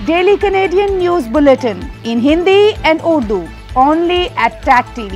Daily Canadian News Bulletin in Hindi and Urdu, only at TAC TV.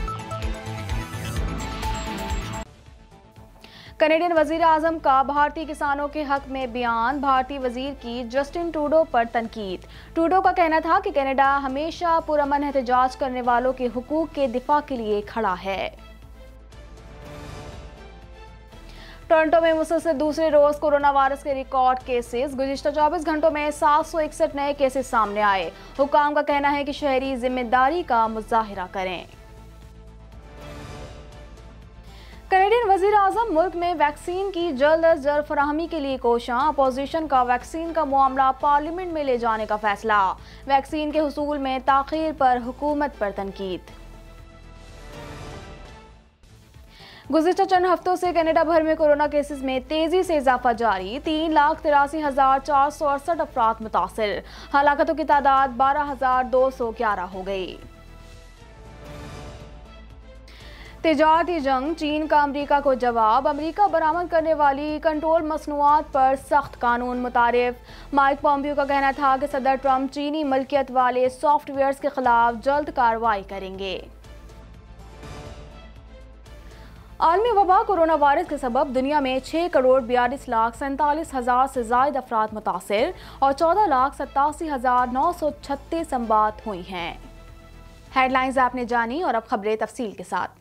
Canadian वजीर आजम का भारतीय किसानों के हक में बयान, भारतीय वजीर की जस्टिन ट्रूडो पर तनकीद। ट्रूडो का कहना था कि कनाडा हमेशा पुरअमन एहतजाज करने वालों के हुकूक के दिफा के लिए खड़ा है। टोरंटो में मुसलसल दूसरे रोज कोरोना वायरस के रिकॉर्ड केसेस। गुज़िश्ता 24 घंटों में 761 नए केसेस सामने आए। हुकाम का कहना है कि शहरी जिम्मेदारी का मुजाहिरा करें। कनेडियन वजीर आजम मुल्क में वैक्सीन की जल्द अज जल्द फराहमी के लिए कोशां। अपोजिशन का वैक्सीन का मामला पार्लियामेंट में ले जाने का फैसला। वैक्सीन के हुसूल में ताखीर पर हुकूमत पर तनकीद। गुज़िश्ता चंद हफ्तों से कनाडा भर में कोरोना केसेस में तेजी से इजाफा जारी। 3,83,468 अफराद मुतासिर। हलाकतों की तादाद 12,211 हो गई। तिजारती जंग, चीन का अमरीका को जवाब। अमरीका बरामद करने वाली कंट्रोल मसनूआत पर सख्त कानून मुतारिफ। माइक पॉम्पियो का कहना था कि सदर ट्रंप चीनी मलकियत वाले सॉफ्टवेयर्स के खिलाफ जल्द कार्रवाई करेंगे। आलमी वबा कोरोना वायरस के सबब दुनिया में 6,42,47,000 से ज्यादा अफराद मुतासिर और 14,87,936 अमवात हुई हैं। हेडलाइंस आपने जानी और अब खबरें तफसील के साथ।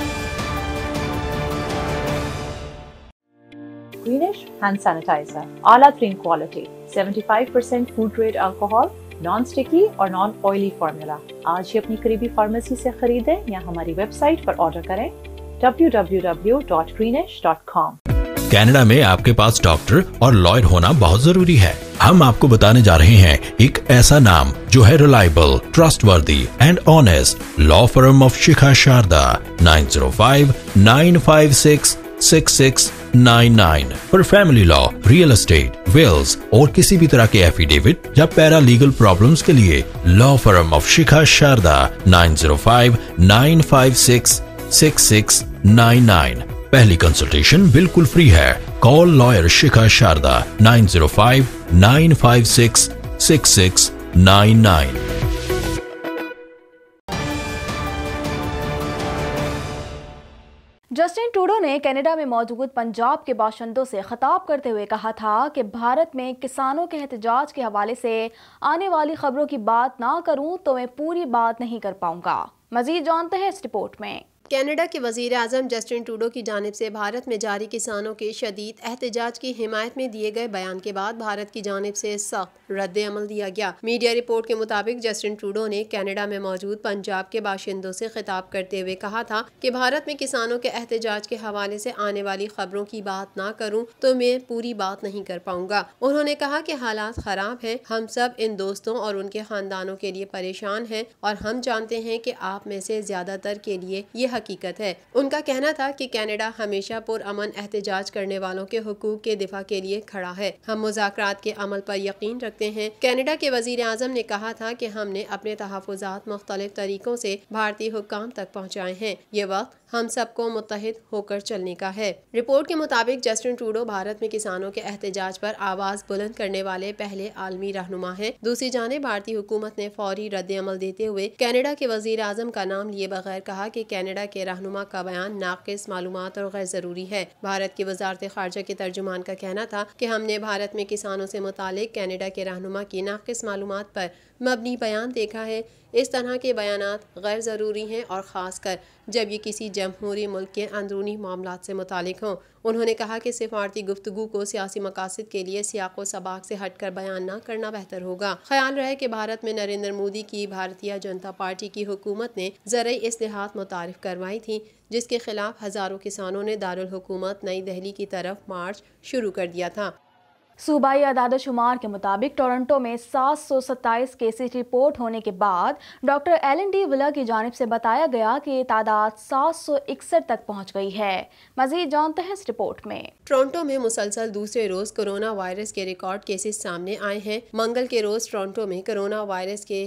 Greenish hand sanitizer, आला तरीन quality, 75% food grade alcohol, non sticky और नॉन ऑयली फार्मूला। आज ही अपनी करीबी फार्मेसी से खरीदें या हमारी वेबसाइट पर ऑर्डर करें www.greenish.com। कनाडा में आपके पास डॉक्टर और लॉयर होना बहुत जरूरी है। हम आपको बताने जा रहे हैं एक ऐसा नाम जो है reliable, trustworthy and honest. Law firm of Shikha Sharda, 905-956-6699 for family law, real estate, wills और किसी भी तरह के एफिडेविट या पैरा लीगल प्रॉब्लम्स के लिए law firm of Shikha Sharda, 905-956-6699। पहली कंसल्टेशन बिल्कुल फ्री है। Call lawyer Shikha Sharda, 905-956-6699। Justin Trudeau ने कनाडा में मौजूद पंजाब के बाशिंदों से खिताब करते हुए कहा था कि भारत में किसानों के एहतजाज के हवाले से आने वाली खबरों की बात ना करूं तो मैं पूरी बात नहीं कर पाऊंगा। मजीद जानते हैं इस रिपोर्ट में। कनाडा के वजीर आजम जस्टिन ट्रूडो की जानिब से भारत में जारी किसानों के शदीद एहतजाज की हिमायत में दिए गए बयान के बाद भारत की जानिब से सख्त रद्द अमल दिया गया। मीडिया रिपोर्ट के मुताबिक जस्टिन ट्रूडो ने कनाडा में मौजूद पंजाब के बाशिंदों से खिताब करते हुए कहा था कि भारत में किसानों के एहतजाज के हवाले से आने वाली खबरों की बात ना करूं तो मैं पूरी बात नहीं कर पाऊंगा। उन्होंने कहा कि हालात खराब हैं, हम सब इन दोस्तों और उनके खानदानों के लिए परेशान हैं और हम जानते हैं कि आप में से ज्यादातर के लिए ये हकीकत है। उनका कहना था कि कनाडा हमेशा पुरअमन एहतजाज करने वालों के हुकूक के दिफा के लिए खड़ा है। हम मुज़ाकरात के अमल पर यकीन रखते हैं। कनाडा के वजीर आजम ने कहा था कि हमने अपने तहफ़्फ़ुज़ात मुख्तलिफ तरीकों से भारतीय हुक्काम तक पहुँचाए हैं। ये वक्त हम सबको मुत्तहिद होकर चलने का है। रिपोर्ट के मुताबिक जस्टिन ट्रूडो भारत में किसानों के एहतजाज पर आवाज बुलंद करने वाले पहले आलमी रहनुमा हैं। दूसरी जानिब भारतीय हुकूमत ने फौरी रद्द अमल देते हुए कनाडा के वजीर आजम का नाम लिए बगैर कहा कि कनाडा के रहनुमा का बयान नाक़िस मालूमात और गैर जरूरी है। भारत की वजारत खारजा के तर्जुमान का कहना था कि हमने भारत में किसानों से मुतालिक कनाडा के रहनुमा की नाक़िस मालूमात पर मबनी बयान देखा है। इस तरह के बयानात गैर ज़रूरी हैं और ख़ासकर जब ये किसी जमहूरी मुल्क के अंदरूनी मामलात से मुतालिक हों। उन्होंने कहा कि सिफारती गुफ्तगू को सियासी मकासद के लिए सियाक़ो सबाक से हटकर बयान न करना बेहतर होगा। ख्याल रहे कि भारत में नरेंद्र मोदी की भारतीय जनता पार्टी की हुकूमत ने ज़रई इस्लाहात मुतारिफ करवाई थी, जिसके खिलाफ हज़ारों किसानों ने दारुल हुकूमत नई दिल्ली की तरफ मार्च शुरू कर दिया था। सूबाई आदाद-ओ-शुमार के मुताबिक टोरंटो में 727 केसेस रिपोर्ट होने के बाद डॉक्टर एलन डी विला की जानिब से बताया गया कि ये तादाद 761 तक पहुंच गई है। मजीद जानते हैं इस रिपोर्ट में। टोरंटो में मुसलसल दूसरे रोज कोरोना वायरस के रिकॉर्ड केसेस सामने आए हैं। मंगल के रोज टोरंटो में कोरोना वायरस के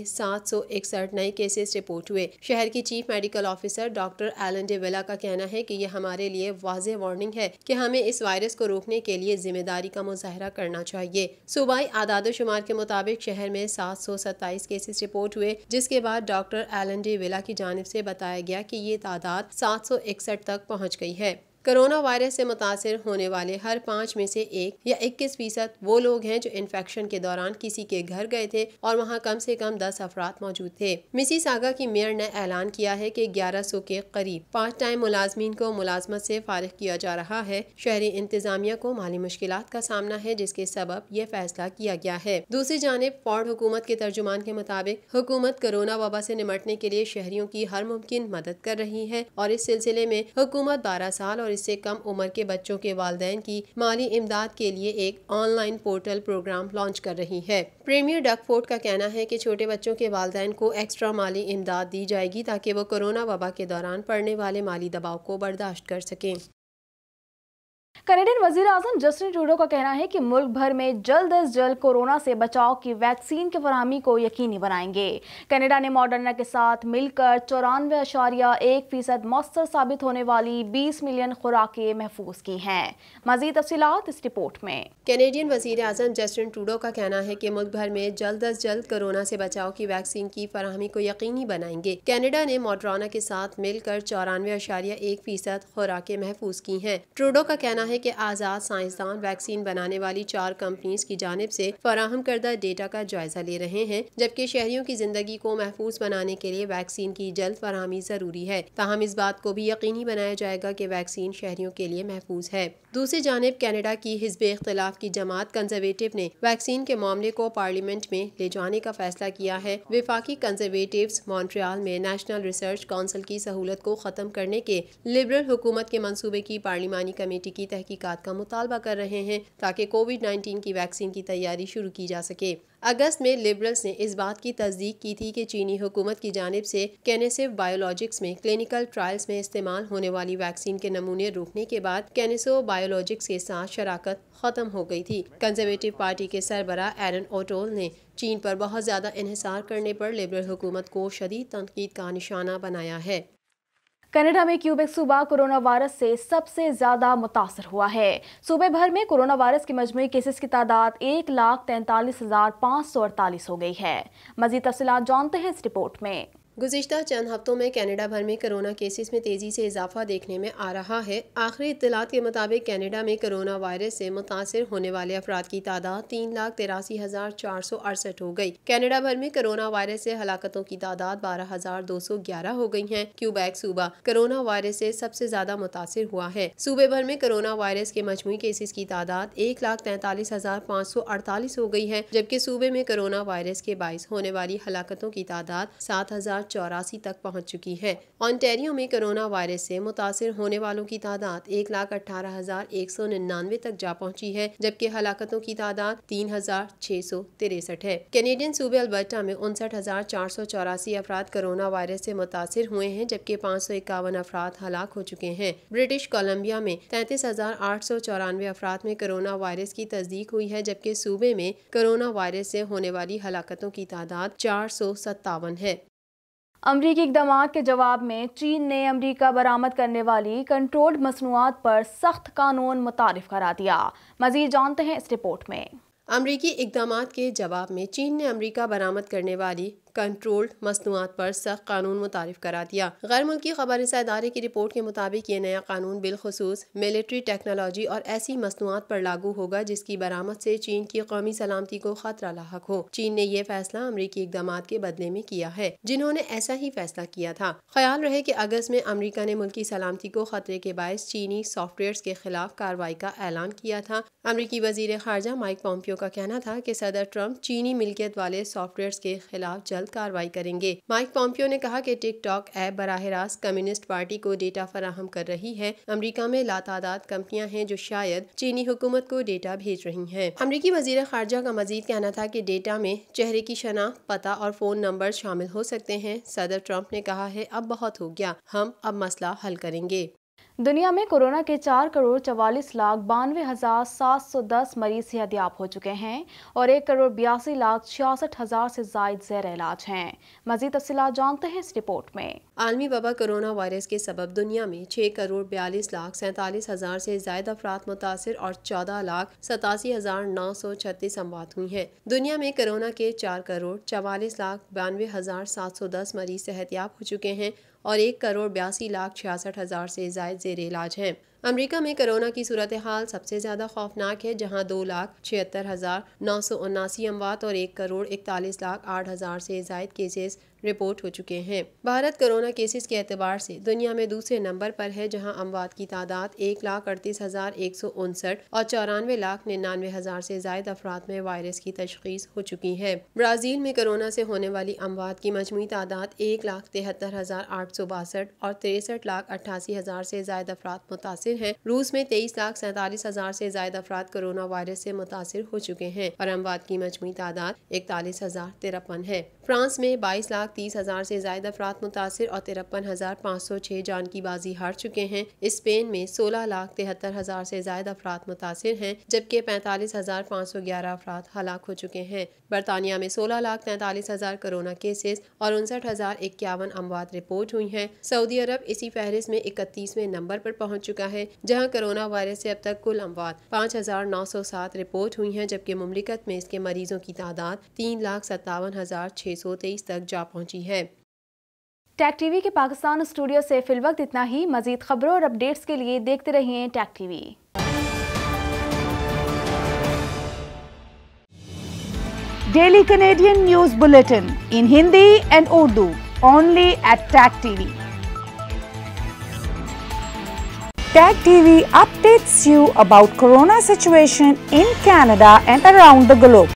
761 नए केसेस रिपोर्ट हुए। शहर की chief medical officer doctor Eileen de Villa का कहना है कि यह हमारे लिए वाज़ेह वार्निंग है कि हमें इस वायरस को रोकने के लिए जिम्मेदारी का मुजाहरा करना चाहिए। सूबाई आदादोशुमार के मुताबिक शहर में 727 केसेस रिपोर्ट हुए, जिसके बाद डॉक्टर एलन डी विला की जानिब से बताया गया कि ये तादाद 761 तक पहुँच गई है। कोरोना वायरस से मुतासिर होने वाले हर 5 में से 1 या 21% वो लोग हैं जो इन्फेक्शन के दौरान किसी के घर गए थे और वहां कम से कम 10 अफराद मौजूद थे। मिसिसागा की मेयर ने ऐलान किया है कि 1100 के करीब पार्ट टाइम मुलाजमीन को मुलाजमत से फारिग किया जा रहा है। शहरी इंतजामिया को माली मुश्किलात का सामना है, जिसके सबब ये फैसला किया गया है। दूसरी जानिब फोर्ड हुकूमत के तर्जुमान के मुताबिक हुकूमत कोरोना वबा से निमटने के लिए शहरियों की हर मुमकिन मदद कर रही है और इस सिलसिले में हुकूमत 12 साल और इससे कम उम्र के बच्चों के वालिदैन की माली इमदाद के लिए एक ऑनलाइन पोर्टल प्रोग्राम लॉन्च कर रही है। प्रीमियर डगफोर्ड का कहना है कि छोटे बच्चों के वालिदैन को एक्स्ट्रा माली इमदाद दी जाएगी ताकि वो कोरोना वबा के दौरान पड़ने वाले माली दबाव को बर्दाश्त कर सकें। कनाडियन वजीर आजम जस्टिन ट्रूडो का कहना है कि मुल्क भर में जल्द अज जल्द कोरोना से बचाव की वैक्सीन की फराहमी को यकीनी बनाएंगे। कनाडा ने मॉडर्ना के साथ मिलकर 94.1% मौसर साबित होने वाली 20 मिलियन खुराकें महफूज की हैं। मजीद तफसीलात इस रिपोर्ट में। कैनेडियन वजीर आजम जस्टिन ट्रूडो का कहना है कि मुल्क भर में जल्द अज जल्द कोरोना से बचाव की वैक्सीन की फराहमी को यकीनी बनाएंगे। कनाडा ने मॉडर्ना के साथ मिलकर 94.1% खुराकें महफूज की हैं। ट्रूडो का कहना है कि आजाद साइंसदान वैक्सीन बनाने वाली 4 कंपनीज की जानिब से फराहम करदा डेटा का जायजा ले रहे हैं, जबकि शहरियों की जिंदगी को महफूज बनाने के लिए वैक्सीन की जल्द फराहमी जरूरी है। ताहम इस बात को भी यकीनी बनाया जाएगा कि वैक्सीन शहरियों के लिए महफूज है। दूसरी जानिब कनाडा की हिज़्ब इख्तिलाफ की जमात कंजर्वेटिव ने वैक्सीन के मामले को पार्लियामेंट में ले जाने का फैसला किया है। विफाकी कंजर्वेटिव्स मॉन्ट्रियल में नेशनल रिसर्च काउंसिल की सहूलत को खत्म करने के लिबरल हुकूमत के मंसूबे की पार्लिमानी कमेटी की तहकीकात का मुतालबा कर रहे हैं ताकि कोविड-19 की वैक्सीन की तैयारी शुरू की जा सके। अगस्त में लिबरल्स ने इस बात की तस्दीक की थी कि चीनी हुकूमत की जानिब से कैनेसिव बायोलॉजिक्स में क्लिनिकल ट्रायल्स में इस्तेमाल होने वाली वैक्सीन के नमूने रोकने के बाद कैनेसिव बायोलॉजिक्स के साथ शराकत खत्म हो गई थी। कंजर्वेटिव पार्टी के सरबराह एरन ओटोल ने चीन पर बहुत ज्यादा इन्हिसार करने पर लिबरल हुकूमत को शदीद तनकीद का निशाना बनाया है। कनाडा में क्यूबेक सूबा कोरोना वायरस से सबसे ज्यादा मुतासर हुआ है। सूबे भर में कोरोना वायरस की मजमूई केसेस की तादाद 1,43,548 हो गई है। मजीद तफसीलात जानते हैं इस रिपोर्ट में। गुज़िश्ता चंद हफ्तों में कनाडा भर में कोरोना केसेस में तेज़ी से इजाफा देखने में आ रहा है। आखिरी इत्तलात के मुताबिक कनाडा में कोरोना वायरस से मुतासिर होने वाले अफराद की तादाद 3,83,468 हो गई। कनाडा भर में कोरोना वायरस से हलाकतों की तादाद 12,211 हो गई है। क्यूबेक सूबा कोरोना वायरस से सबसे ज्यादा मुतासिर हुआ है। सूबे भर में कोरोना वायरस के मजमूई केसेस की तादाद 1,43,548 हो गई है, जबकि सूबे में कोरोना वायरस के बाइस होने वाली हलाकतों की तादाद 7,084 तक पहुंच चुकी है। ऑन्टेरियो में कोरोना वायरस से मुतासिर होने वालों की तादाद 1,18,199 तक जा पहुंची है, जबकि हलाकतों की तादाद 3,663 है। कैनेडियन सूबे अल्बर्टा में 59,484 अफराद कोरोना वायरस से मुतासिर हुए हैं, जबकि 551 अफराद हलाक हो चुके हैं। ब्रिटिश कोलंबिया में 33,894 अफराद में कोरोना वायरस की तस्दीक हुई है, जबकि सूबे में कोरोना वायरस से होने वाली हलाकतों की तादाद 457 है। अमरीकी इक़दामात के जवाब में चीन ने अमरीका बरामद करने वाली कंट्रोल्ड मसनूआत पर सख्त कानून मुतारिफ करा दिया। मज़ीद जानते हैं इस रिपोर्ट में। अमरीकी इक़दामात के जवाब में चीन ने अमरीका बरामद करने वाली कंट्रोल्ड मसनूआत पर सख्त कानून मुतारिफ करा दिया। गैर मुल्की खबररसा इदारे की रिपोर्ट के मुताबिक ये नया कानून बिलखुसूस मिलिट्री टेक्नोलॉजी और ऐसी मसनूआत पर लागू होगा जिसकी बरामद से चीन की कौमी सलामती को खतरा लाहक हो। चीन ने यह फैसला अमरीकी इक़दामात के बदले में किया है, जिन्होंने ऐसा ही फैसला किया था। ख्याल रहे कि अगस्त में अमरीका ने मुल्की सलामती को खतरे के बायस चीनी सॉफ्टवेयर के खिलाफ कार्रवाई का ऐलान किया था। अमरीकी वजीर खारजा माइक पॉम्पियो का कहना था कि सदर ट्रंप चीनी मिल्कियत वाले सॉफ्टवेयर के खिलाफ कार्रवाई करेंगे। माइक पॉम्पियो ने कहा कि टिकटॉक ऐप बराह रास्त कम्युनिस्ट पार्टी को डेटा फराहम कर रही है। अमेरिका में लातादाद कंपनियां हैं जो शायद चीनी हुकूमत को डेटा भेज रही हैं। अमेरिकी वजीर खारजा का मजीद कहना था कि डेटा में चेहरे की शनाख्त, पता और फोन नंबर शामिल हो सकते हैं। सदर ट्रंप ने कहा है अब बहुत हो गया, हम अब मसला हल करेंगे। दुनिया में कोरोना के 4,44,92,710 मरीज सेहतयाब हो चुके हैं और 1,82,66,000 से जायद ज़ेर इलाज हैं। मज़ीद तफ़सीलात जानते हैं इस रिपोर्ट में। आलमी वबा कोरोना वायरस के सबब दुनिया में 6,42,47,000 से ज़ायद अफराद मुतासिर और 14,87,936 अमवात हुई हैं। दुनिया में कोरोना के 4,44,92,710 मरीज सेहतयाब हो चुके हैं और 1,82,66,000 से ज़ायद ज़ेर इलाज हैं। अमेरिका में कोरोना की सूरत हाल सबसे ज़्यादा खौफनाक है, जहां 2,76,979 अमवात और 1,41,08,000 से ज़ायद केसेस रिपोर्ट हो चुके हैं। भारत कोरोना केसेस के एतबार से दुनिया में दूसरे नंबर पर है, जहां अमवात की तादाद 1,38,159 और 94,99,000 से ज़ायद अफराद में वायरस की तशख़ीस हो चुकी है। ब्राज़ील में कोरोना से होने वाली अमवात की मजमूई तादाद 1,73,862 और 63,88,000 से ज़ायद अफराद मुतासिर हैं। रूस में 23,47,000 से ज़ायद अफराद कोरोना वायरस से मुतासिर हो चुके हैं और अमवात की मजमूई तादाद 41,053 है। फ्रांस में 22,30,000 से ज़ायद अफराद मुतासिर और 53,506 जान की बाजी हार चुके हैं। स्पेन में 16,73,000 से ज़ायद अफराद मुतासिर हैं, जबकि 45,511 अफराद हलाक हो चुके हैं। बरतानिया में 16,43,000 कोरोना केसेस और 59,051 अमवात रिपोर्ट हुई हैं। सऊदी अरब इसी फहरिस्त में 31वें नंबर पर पहुंच चुका है, जहां कोरोना वायरस से अब तक कुल अमवात 5,907 रिपोर्ट हुई हैं, जबकि मुमलिकत में इसके मरीजों की तादाद 3,57,623 तक जा पहुंची है। टैग टीवी के पाकिस्तान स्टूडियो से फिलवक्त इतना ही। मजीद खबरों और अपडेट्स के लिए देखते रहिए TAG TV. Daily Canadian News Bulletin in Hindi and Urdu only at Tag TV. Tag TV updates you about Corona situation in Canada and around the globe.